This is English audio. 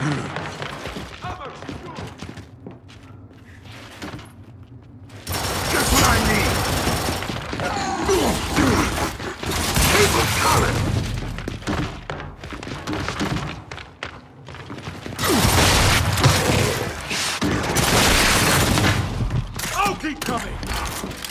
Just what I need! Keep them coming! I'll keep coming!